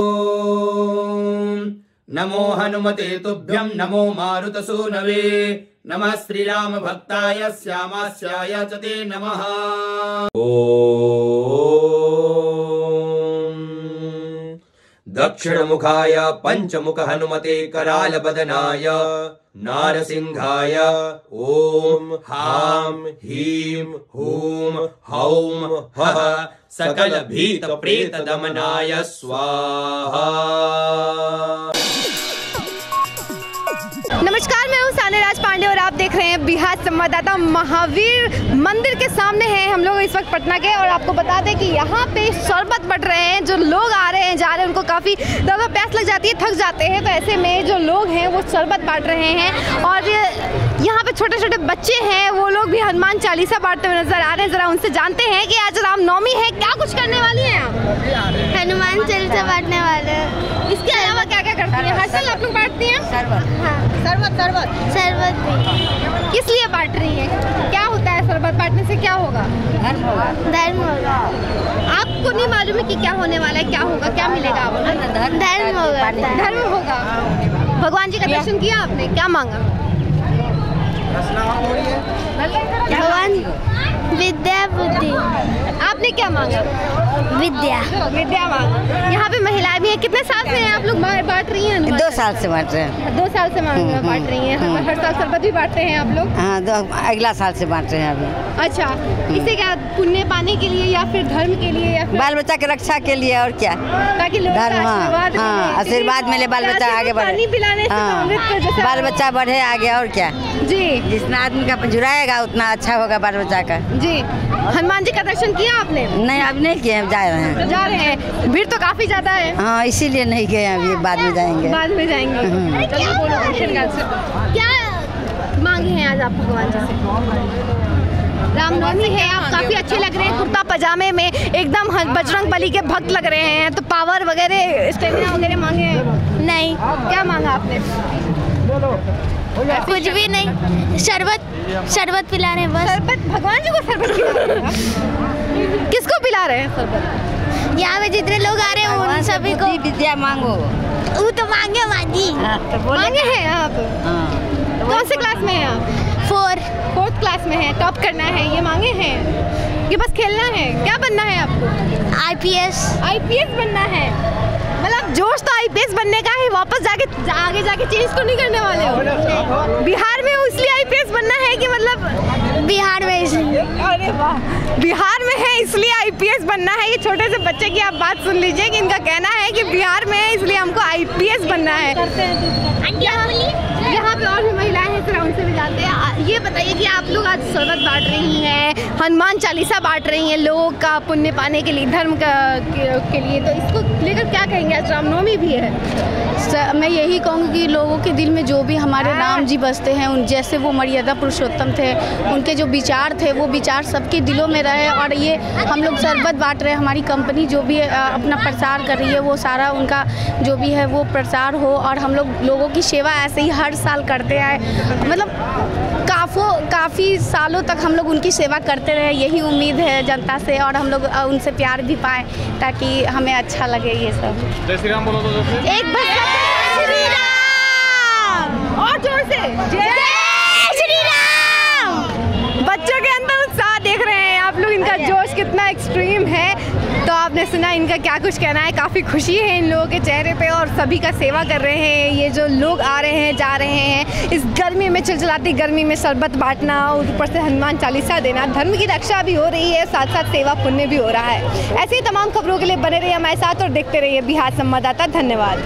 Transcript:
नमो हनुमते तुभ्यं नमो मारुतसूनवे नमः श्रीराम भक्ताय श्यामास्याय च ते नमः। ओम दक्षिणमुखाय पंचमुख हनुमते कराल बदनाय नारसिंहाय ओम हां ह्रीं हूं हौं हः सकल भीत प्रेत दमनाय स्वाहा। नमस्कार, मैं हूँ सानेराज पांडे और आप देख रहे हैं बिहार संवाददाता। महावीर मंदिर के सामने हैं हम लोग इस वक्त पटना के, और आपको बता दें कि यहाँ पे शरबत बट रहे हैं। जो लोग आ रहे हैं जा रहे हैं उनको काफ़ी ज़्यादा प्यास लग जाती है, थक जाते हैं, तो ऐसे में जो लोग हैं वो शरबत बांट रहे हैं। और यहाँ पे छोटे छोटे बच्चे हैं, वो लोग भी हनुमान चालीसा बांटते हुए नजर आ रहे हैं। ज़रा उनसे जानते हैं कि आज रामनवमी है, क्या कुछ करने वाली हैं आप? हनुमान चालीसा बांटने वाले। इसके अलावा क्या क्या करती हैं? हर साल आप लोग बांटती हैं शरबत? हाँ, शरबत भी। किस लिए बांट रही है? क्या होता है शरबत बांटने से? क्या होगा? धर्म होगा। आपको नहीं मालूम है कि क्या होने वाला है, क्या होगा, क्या मिलेगा आपको? धर्म होगा। धर्म होगा। भगवान जी का दर्शन किया आपने? क्या मांगा भगवान? विद्या बुद्धि। आपने क्या मांगा? विद्या मांगा। यहाँ पे महिलाएं भी हैं। कितने साल से हैं आप लोग बांट रही हैं? 2 साल से बांट रहे हैं। 2 साल से बांट रही हैं। हर साल शरबत भी बांटते हैं आप लोग? हाँ, अगला साल से बांट रहे हैं अभी। अच्छा, इसे क्या पुण्य पाने के लिए या फिर धर्म के लिए या फिर बाल बच्चा की रक्षा के लिए? और क्या, ताकि लोग आशीर्वाद मिले, बाल बच्चा आगे बढ़े। बाल बच्चा बढ़े आगे, और क्या जी। जितना आदमी का जुड़ाएगा उतना अच्छा होगा बाल बच्चा का जी। हनुमान जी का दर्शन किया आपने? नहीं, अभी नहीं किए, जा रहे हैं। भीड़ तो काफी ज्यादा है। हाँ, इसीलिए नहीं गए, अभी बाद में जाएंगे। चलिए बोलो क्या मांगे हैं आज आप भगवान जी से? रामनवमी है, आप काफी अच्छे लग रहे हैं कुर्ता पजामे में, एकदम बजरंग बली के भक्त लग रहे हैं। तो पावर वगैरह, स्टेमिना वगैरह मांगे हैं? नहीं। क्या मांगा आपने? कुछ भी नहीं, शरबत पिला रहे हैं बस। शरबत? भगवान जी को शरबत पिला रहे हैं? किसको पिला रहे हैं शरबत? यहाँ पे जितने लोग आ रहे हैं उन सभी को। विद्या मांगो। वो तो मांगे मांगी। मांगे हैं आप? कौन से क्लास में हैं आप? 4th क्लास में है। टॉप करना है, ये मांगे हैं? ये बस खेलना है? क्या बनना है आपको? IPS बनना है। मतलब जोश तो IPS बनने का है, वापस आगे जाके चेंज तो नहीं करने वाले हो? बिहार में इसलिए IPS बनना है कि मतलब बिहार में इसलिए। अरे वाह, बिहार में है इसलिए IPS बनना है। ये छोटे से बच्चे की आप बात सुन लीजिए कि इनका कहना है कि बिहार में है इसलिए हमको IPS बनना है। यहाँ पे और भी महिलाएं हैं, जरा उनसे भी जानते हैं। ये बताइए कि आप लोग आज शरबत बांट रही हैं, हनुमान चालीसा बांट रही हैं लोगों का पुण्य पाने के लिए, धर्म के लिए, तो इसको लेकर क्या कहेंगे? आज रामनवमी भी है। मैं यही कहूँगी कि लोगों के दिल में जो भी हमारे राम जी बसते हैं, उन जैसे वो मर्यादा पुरुषोत्तम थे, उनके जो विचार थे वो विचार सबके दिलों में रहे। और ये हम लोग शरबत बांट रहे हैं, हमारी कंपनी जो भी अपना प्रचार कर रही है वो सारा उनका जो भी है वो प्रचार हो। और हम लोगों की सेवा ऐसे ही हर साल करते आए, मतलब काफ़ी सालों तक हम लोग उनकी सेवा करते रहे। यही उम्मीद है जनता से, और हम लोग उनसे प्यार भी पाएँ ताकि हमें अच्छा लगे ये सब। जय श्री राम बोलो तो। एक बार श्री राम, और जोर से जय श्री राम। बच्चों के अंदर उत्साह देख रहे हैं आप लोग, इनका जोश कितना एक्सट्रीम है। तो आपने सुना इनका क्या कुछ कहना है। काफ़ी खुशी है इन लोगों के चेहरे पे, और सभी का सेवा कर रहे हैं। ये जो लोग आ रहे हैं जा रहे हैं, इस गर्मी में चिलचिलाती गर्मी में शरबत बांटना और ऊपर से हनुमान चालीसा देना, धर्म की रक्षा भी हो रही है, साथ साथ सेवा पुण्य भी हो रहा है। ऐसे ही तमाम खबरों के लिए बने रहिए हमारे साथ और देखते रहिए बिहार संवाददाता। धन्यवाद।